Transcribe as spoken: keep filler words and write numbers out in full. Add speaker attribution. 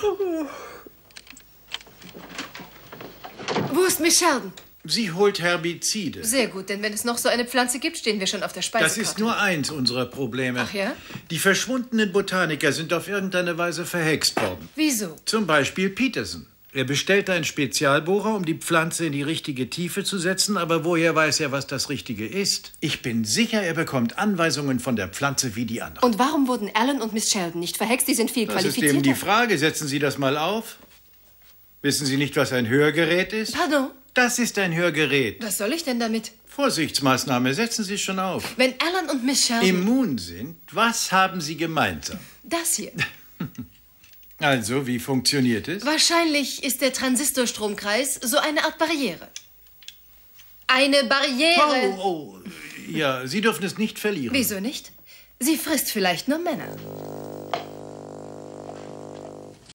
Speaker 1: Wo ist Miss Sheldon?
Speaker 2: Sie holt Herbizide.
Speaker 1: Sehr gut, denn wenn es noch so eine Pflanze gibt, stehen wir schon auf der Speisekarte.
Speaker 2: Das ist nur eins unserer Probleme.
Speaker 1: Ach ja?
Speaker 2: Die verschwundenen Botaniker sind auf irgendeine Weise verhext worden.
Speaker 1: Wieso?
Speaker 2: Zum Beispiel Peterson. Er bestellt einen Spezialbohrer, um die Pflanze in die richtige Tiefe zu setzen, aber woher weiß er, was das Richtige ist? Ich bin sicher, er bekommt Anweisungen von der Pflanze wie die anderen.
Speaker 1: Und warum wurden Alan und Miss Sheldon nicht verhext? Die sind viel
Speaker 2: Das
Speaker 1: qualifizierter.
Speaker 2: ist eben die Frage. Setzen Sie das mal auf. Wissen Sie nicht, was ein Hörgerät ist?
Speaker 1: Pardon?
Speaker 2: Das ist ein Hörgerät.
Speaker 1: Was soll ich denn damit?
Speaker 2: Vorsichtsmaßnahme, setzen Sie es schon auf.
Speaker 1: Wenn Alan und Miss Sheldon...
Speaker 2: Immun sind, was haben Sie gemeinsam?
Speaker 1: Das hier.
Speaker 2: Also, wie funktioniert es?
Speaker 1: Wahrscheinlich ist der Transistorstromkreis so eine Art Barriere. Eine Barriere!
Speaker 2: Oh, oh, ja, Sie dürfen es nicht verlieren.
Speaker 1: Wieso nicht? Sie frisst vielleicht nur Männer.